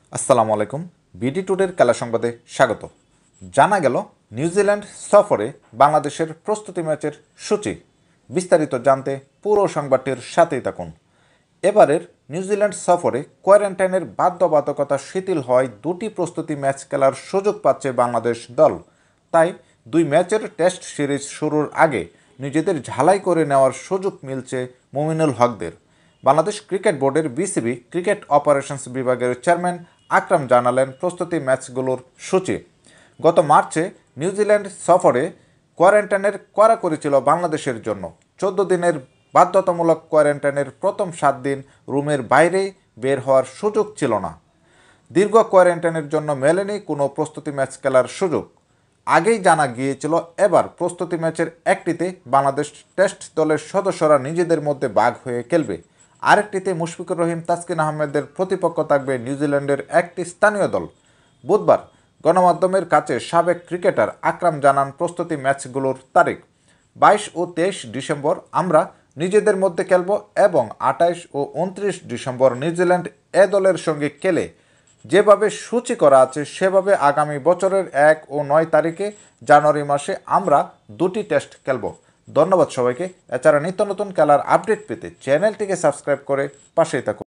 আসসালামু আলাইকুম। বিডি টুডের খেলা সংবাদে স্বাগত। জানা গেল নিউজিল্যান্ড সফরে বাংলাদেশের প্রস্তুতি ম্যাচের সূচি। বিস্তারিত জানতে পুরো সংবাদটির সাথেই থাকুন। এবারের নিউজিল্যান্ড সফরে কোয়ারেন্টাইনের বাধ্যবাধকতা শিথিল হওয়ায় দুটি প্রস্তুতি ম্যাচ খেলার সুযোগ পাচ্ছে বাংলাদেশ দল। তাই দুই ম্যাচের টেস্ট সিরিজ শুরুর আগে নিজেদের ঝালাই করে নেওয়ার সুযোগ মিলছে মুমিনুল হকদের। বাংলাদেশ ক্রিকেট বোর্ডের বিসিবি ক্রিকেট অপারেশনস বিভাগের চেয়ারম্যান আকরাম জানালেন প্রস্তুতি ম্যাচগুলোর সূচি। গত মার্চে নিউজিল্যান্ড সফরে কোয়ারেন্টাইনের কড়াকড়ি ছিল বাংলাদেশের জন্য। 14 দিনের বাধ্যতামূলক কোয়ারেন্টাইনের প্রথম 7 দিন রুমের বাইরে বের হওয়ার সুযোগ ছিল না। দীর্ঘ কোয়ারেন্টাইনের জন্য মেলেনি কোনো প্রস্তুতি ম্যাচ খেলার সুযোগ। আগেই জানা গিয়েছিল এবার প্রস্তুতি ম্যাচের একটিতে বাংলাদেশ টেস্ট দলের সদস্যরা নিজেদের মধ্যে ভাগ হয়ে খেলবে, আরেকটিতে মুশফিকুর রহিম, তাসকিন আহমেদের প্রতিপক্ষ থাকবে নিউজিল্যান্ডের একটি স্থানীয় দল। বুধবার গণমাধ্যমের কাছে সাবেক ক্রিকেটার আকরাম জানান প্রস্তুতি ম্যাচগুলোর তারিখ। 22 ও 23 ডিসেম্বর আমরা নিজেদের মধ্যে খেলব এবং 28 ও 29 ডিসেম্বর নিউজিল্যান্ড এ দলের সঙ্গে খেলে যেভাবে সূচি করা আছে সেভাবে আগামী বছরের 1 ও 9 তারিখে জানুয়ারি মাসে আমরা দুটি টেস্ট খেলব। ধন্যবাদ সবাইকে। এছাড়া নিত্য নতুন খেলার আপডেট পেতে চ্যানেলটিকে সাবস্ক্রাইব করে পাশেই থাকুন।